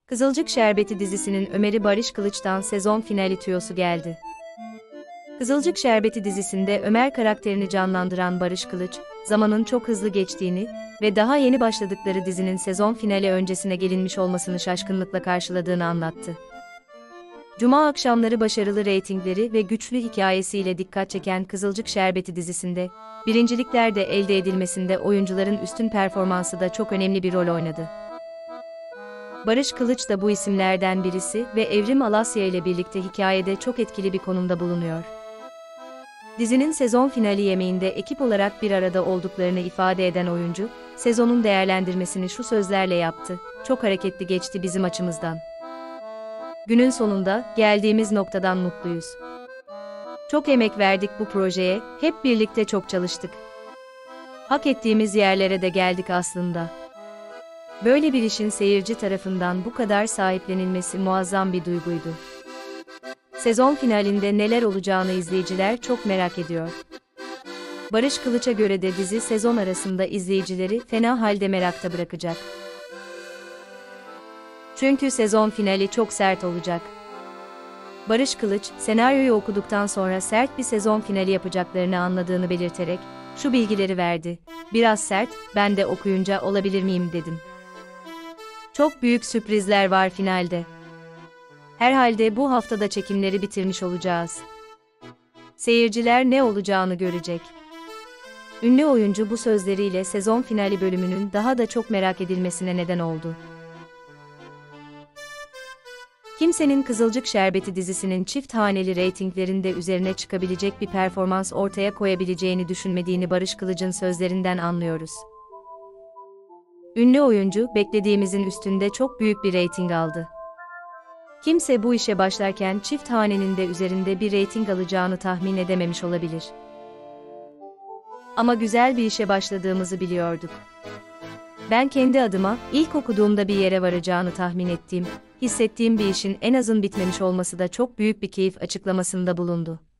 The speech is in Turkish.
Kızılcık Şerbeti dizisinin Ömer'i Barış Kılıç'tan sezon finali tüyosu geldi. Kızılcık Şerbeti dizisinde Ömer karakterini canlandıran Barış Kılıç, zamanın çok hızlı geçtiğini ve daha yeni başladıkları dizinin sezon finali öncesine gelinmiş olmasını şaşkınlıkla karşıladığını anlattı. Cuma akşamları başarılı reytingleri ve güçlü hikayesiyle dikkat çeken Kızılcık Şerbeti dizisinde, birincilikler de elde edilmesinde oyuncuların üstün performansı da çok önemli bir rol oynadı. Barış Kılıç da bu isimlerden birisi ve Evrim Alasya ile birlikte hikayede çok etkili bir konumda bulunuyor. Dizinin sezon finali yemeğinde ekip olarak bir arada olduklarını ifade eden oyuncu, sezonun değerlendirmesini şu sözlerle yaptı: "Çok hareketli geçti bizim açımızdan. Günün sonunda geldiğimiz noktadan mutluyuz. Çok emek verdik bu projeye, hep birlikte çok çalıştık. Hak ettiğimiz yerlere de geldik aslında." Böyle bir işin seyirci tarafından bu kadar sahiplenilmesi muazzam bir duyguydu. Sezon finalinde neler olacağını izleyiciler çok merak ediyor. Barış Kılıç'a göre de dizi sezon arasında izleyicileri fena halde merakta bırakacak. Çünkü sezon finali çok sert olacak. Barış Kılıç, senaryoyu okuduktan sonra sert bir sezon finali yapacaklarını anladığını belirterek şu bilgileri verdi: "Biraz sert, ben de okuyunca olabilir miyim dedim. Çok büyük sürprizler var finalde. Herhalde bu haftada çekimleri bitirmiş olacağız. Seyirciler ne olacağını görecek." Ünlü oyuncu bu sözleriyle sezon finali bölümünün daha da çok merak edilmesine neden oldu. Kimsenin Kızılcık Şerbeti dizisinin çift haneli reytinglerinde üzerine çıkabilecek bir performans ortaya koyabileceğini düşünmediğini Barış Kılıç'ın sözlerinden anlıyoruz. Ünlü oyuncu, beklediğimizin üstünde çok büyük bir reyting aldı. Kimse bu işe başlarken çift hanenin de üzerinde bir reyting alacağını tahmin edememiş olabilir. Ama güzel bir işe başladığımızı biliyorduk. Ben kendi adıma, ilk okuduğumda bir yere varacağını tahmin ettiğim, hissettiğim bir işin en azın bitmemiş olması da çok büyük bir keyif açıklamasında bulundu.